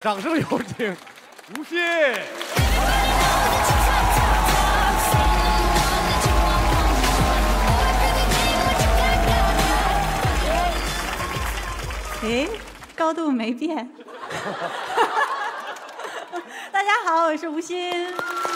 掌声有请吴昕。 哎，高度没变。大家好，我是吴昕。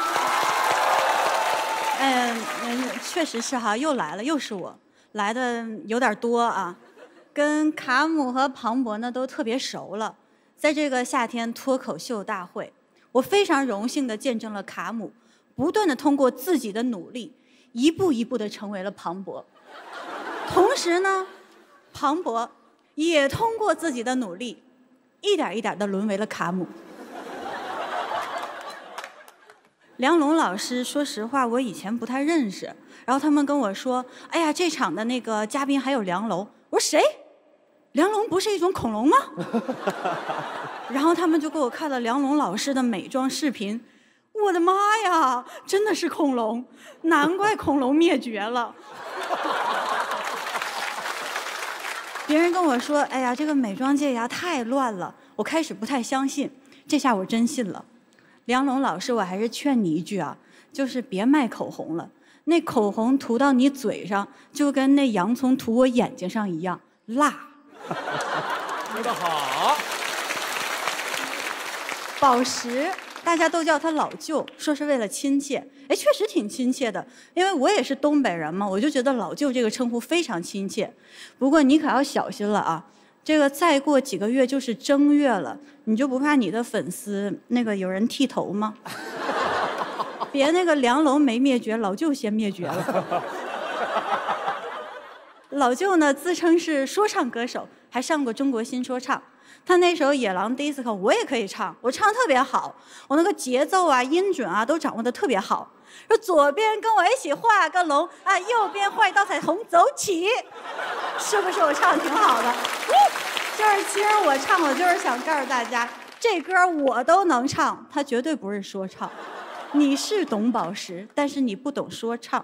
确实是哈，又来了，又是我，来的有点多啊。跟卡姆和庞博呢都特别熟了，在这个夏天脱口秀大会，我非常荣幸地见证了卡姆不断地通过自己的努力，一步一步地成为了庞博。同时呢，庞博也通过自己的努力，一点一点地沦为了卡姆。梁龙老师，说实话，我以前不太认识。然后他们跟我说：“哎呀，这场的那个嘉宾还有梁龙。”我说：“谁？梁龙不是一种恐龙吗？”然后他们就给我看了梁龙老师的美妆视频。我的妈呀，真的是恐龙，难怪恐龙灭绝了。别人跟我说：“哎呀，这个美妆界呀太乱了。”我开始不太相信，这下我真信了。梁龙老师，我还是劝你一句啊，就是别卖口红了。那口红涂到你嘴上，就跟那洋葱涂我眼睛上一样辣。 说得好。 宝石，大家都叫他老舅，说是为了亲切。哎，确实挺亲切的，因为我也是东北人嘛，我就觉得老舅这个称呼非常亲切。不过你可要小心了啊！这个再过几个月就是正月了，你就不怕你的粉丝那个有人剃头吗？别那个梁龙没灭绝，老舅先灭绝了。老舅呢自称是说唱歌手，还上过中国新说唱。他那首《野狼 DISCO》我也可以唱，我唱特别好，我那个节奏啊、音准啊都掌握得特别好。说左边跟我一起画个龙啊，右边画一道彩虹，走起，是不是我唱得挺好的？就是其实我唱，我就是想告诉大家，这歌我都能唱，它绝对不是说唱。你是懂宝石，但是你不懂说唱。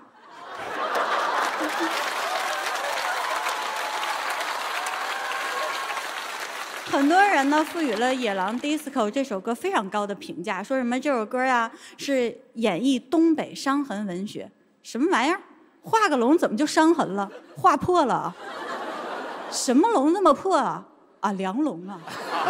很多人呢赋予了《野狼 DISCO》这首歌非常高的评价，说什么这首歌啊是演绎东北伤痕文学。什么玩意儿？画个龙怎么就伤痕了？画破了啊？什么龙那么破啊？啊，梁龙啊！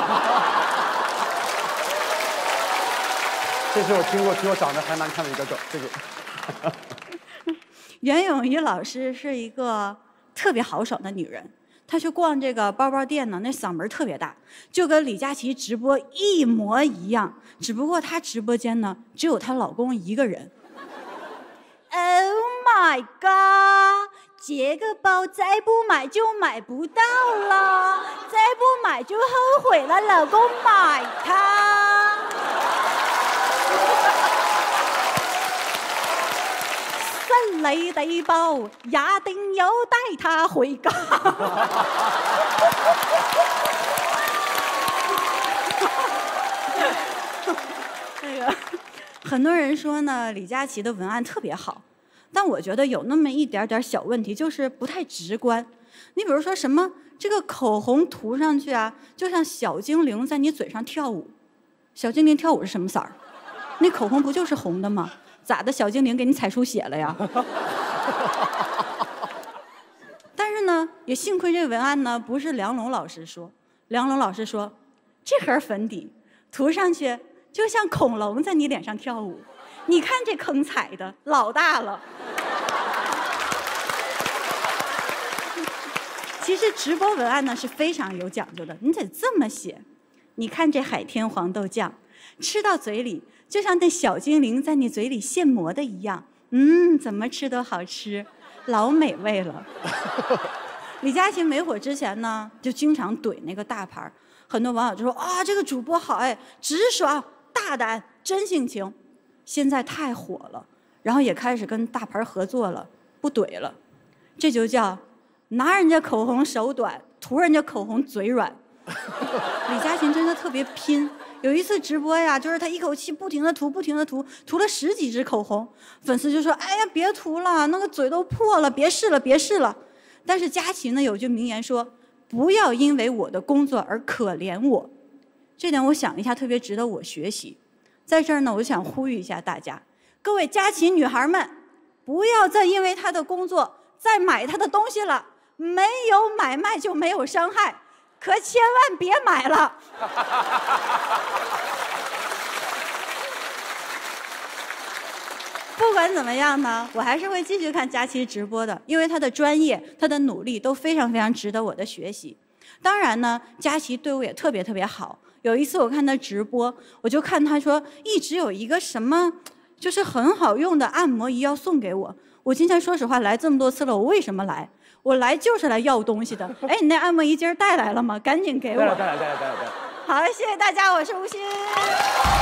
这是我听过比我长得还难看的一个梗，这个。 袁咏仪老师是一个特别豪爽的女人，她去逛这个包包店呢，那嗓门特别大，就跟李佳琦直播一模一样，只不过她直播间呢只有她老公一个人。Oh my god！ 这个包再不买就买不到了，再不买就后悔了，老公买它。新嚟地包，也定有帶他回家。那个很多人说呢，李佳琦的文案特别好。但我觉得有那么一点点小问题，就是不太直观。你比如说什么这个口红涂上去啊，就像小精灵在你嘴上跳舞。小精灵跳舞是什么色儿？那口红不就是红的吗？咋的？小精灵给你踩出血了呀？但是呢，也幸亏这文案呢不是梁龙老师说。梁龙老师说，这盒粉底涂上去就像恐龙在你脸上跳舞。你看这坑踩的老大了。其实直播文案呢是非常有讲究的，你得这么写。你看这海天黄豆酱，吃到嘴里就像那小精灵在你嘴里现磨的一样，怎么吃都好吃，老美味了。李佳琦没火之前呢，就经常怼那个大牌，很多网友就说啊，这个主播好哎，直爽、大胆、真性情。现在太火了，然后也开始跟大牌合作了，不怼了，这就叫拿人家口红手短，涂人家口红嘴软。李佳琦真的特别拼，有一次直播呀，就是他一口气不停的涂，涂了10几支口红，粉丝就说：“哎呀，别涂了，那个嘴都破了，别试了，别试了。”但是佳琦呢有句名言说：“不要因为我的工作而可怜我。” 这点我想一下特别值得我学习。在这儿呢，我想呼吁一下大家，各位佳琦女孩们，不要再因为她的工作再买她的东西了。没有买卖就没有伤害，可千万别买了。不管怎么样呢，我还是会继续看佳琦直播的，因为她的专业、她的努力都非常非常值得我的学习。当然呢，佳琦对我也特别特别好。有一次我看她直播，我就看她说一直有一个什么，就是很好用的按摩仪要送给我。我今天说实话来这么多次了，我为什么来？我来就是来要东西的。哎，你那按摩仪今儿带来了吗？赶紧给我。 带来。 好，谢谢大家，我是吴昕。